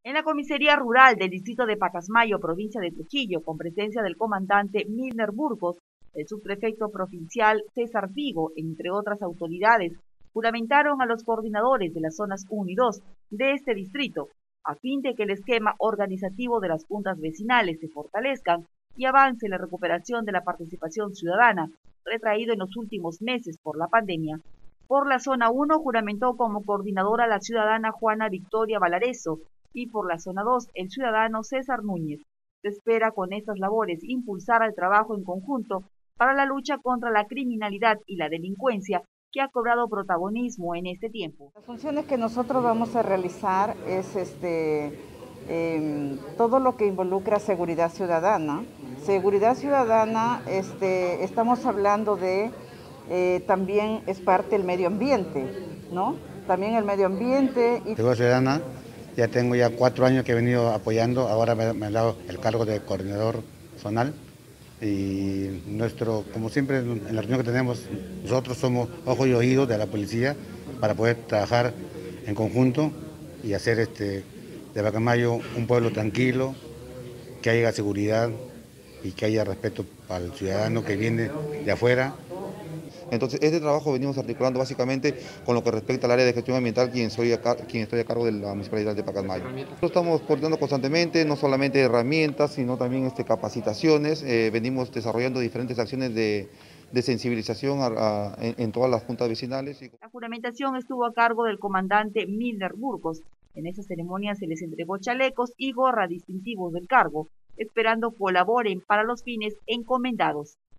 En la comisaría rural del distrito de Pacasmayo, provincia de Trujillo, con presencia del comandante Milner Burgos, el subprefecto provincial César Vigo, entre otras autoridades, juramentaron a los coordinadores de las zonas 1 y 2 de este distrito, a fin de que el esquema organizativo de las juntas vecinales se fortalezcan y avance la recuperación de la participación ciudadana, retraído en los últimos meses por la pandemia. Por la zona 1 juramentó como coordinadora la ciudadana Juana Victoria Valareso, y por la zona 2 el ciudadano César Núñez. Se espera con estas labores impulsar el trabajo en conjunto para la lucha contra la criminalidad y la delincuencia que ha cobrado protagonismo en este tiempo. Las funciones que nosotros vamos a realizar es todo lo que involucra seguridad ciudadana. Seguridad ciudadana, estamos hablando de, también es parte del medio ambiente, ¿no? También el medio ambiente. Seguridad ciudadana, ya tengo 4 años que he venido apoyando, ahora me han dado el cargo de coordinador zonal. Y como siempre en la reunión que tenemos, nosotros somos ojos y oídos de la policía para poder trabajar en conjunto y hacer de Pacasmayo un pueblo tranquilo, que haya seguridad y que haya respeto para el ciudadano que viene de afuera. Entonces, este trabajo venimos articulando básicamente con lo que respecta al área de gestión ambiental, quien estoy a cargo de la Municipalidad de Pacasmayo. Nosotros estamos coordinando constantemente, no solamente herramientas, sino también capacitaciones. Venimos desarrollando diferentes acciones de sensibilización en todas las juntas vecinales. La juramentación estuvo a cargo del comandante Milner Burgos. En esa ceremonia se les entregó chalecos y gorra distintivos del cargo, esperando colaboren para los fines encomendados.